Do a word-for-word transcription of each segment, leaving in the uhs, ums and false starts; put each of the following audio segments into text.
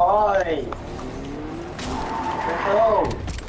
Oi! Let's go!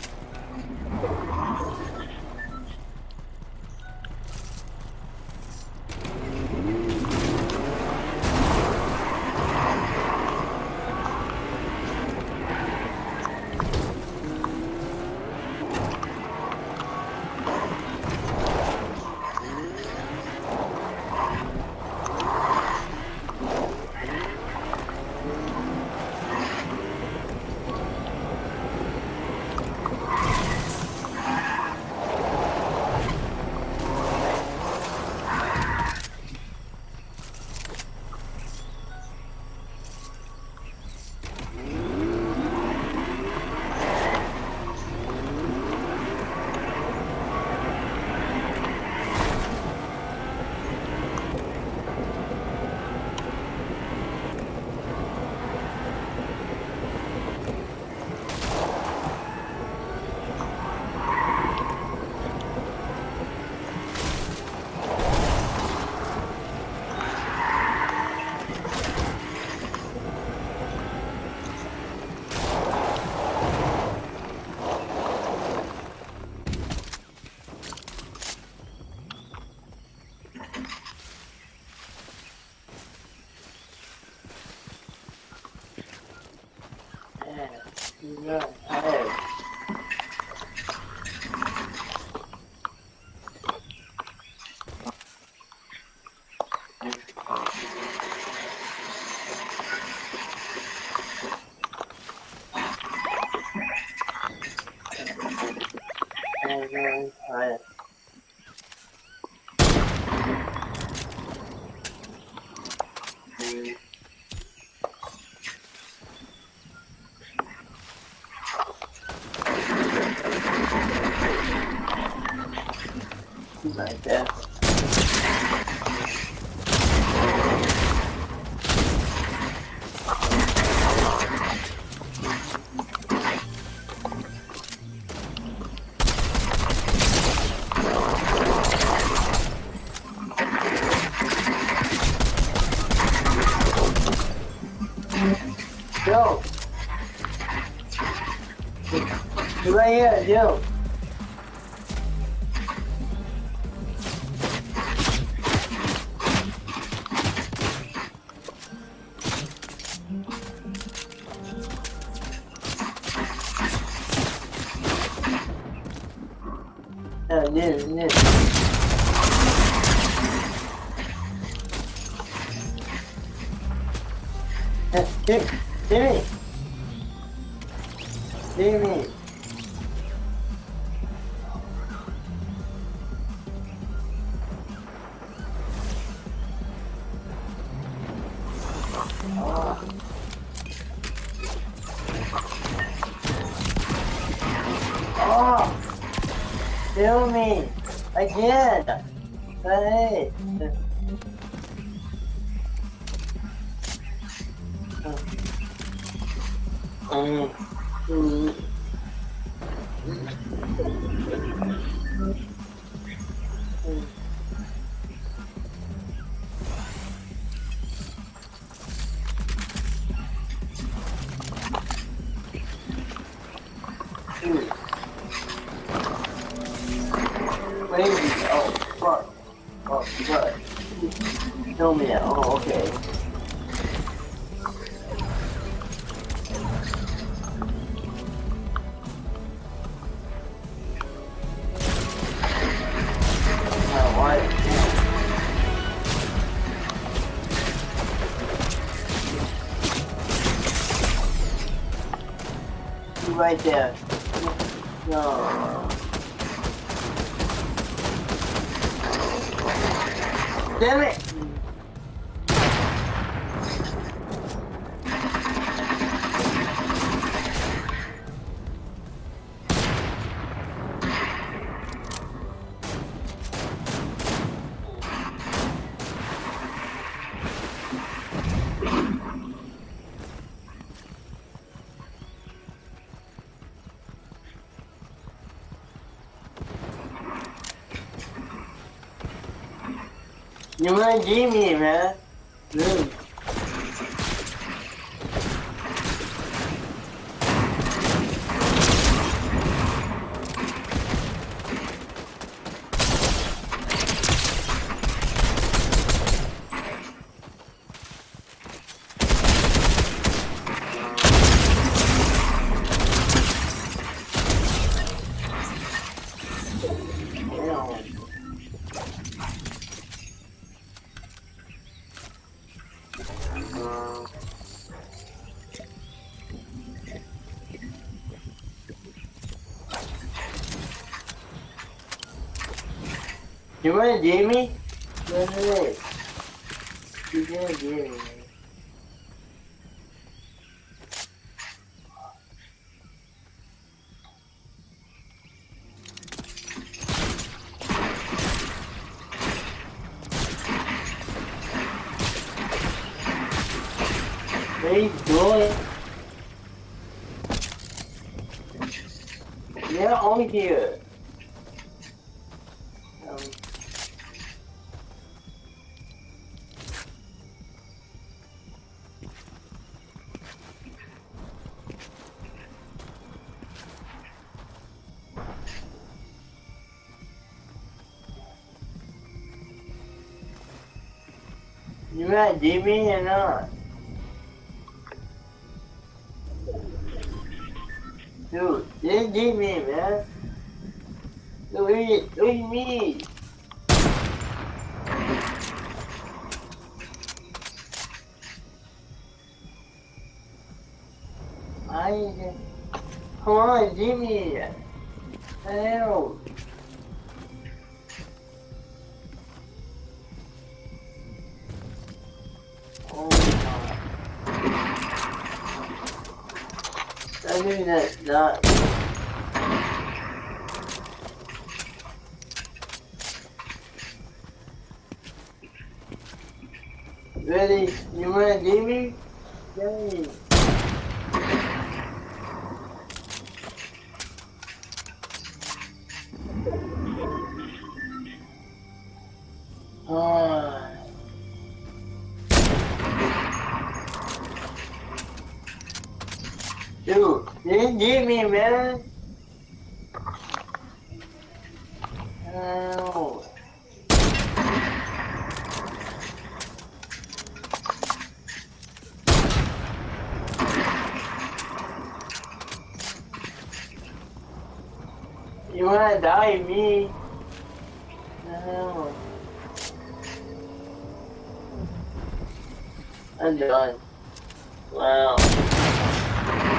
Yeah, hey. Hey. Like that. Yo! You're right here, yo! Yeah, yeah, yeah. Hey, Jimmy! Jimmy! Jimmy! Oh. Oh! Kill me! Again! Hey! Mm. Mm. Maybe. Oh, fuck. Oh, fuck. Kill me. Oh, okay. Oh, why? You right there. No. Damn it! You might Jimmy, man. Dude. Um, you wanna give me? Wait, wait, wait. You didn't give me. What are you doing? Yeah, on here. Um, you got Jimmy or not? Dude, this Jimmy, man. Look at it, look at me. I come on, Jimmy. Hell. Oh my. I knew that not. Really? You wanna give me? Yay. Oh. Dude, didn't give me, man. Oh. You wanna die me? No. I'm done. Wow.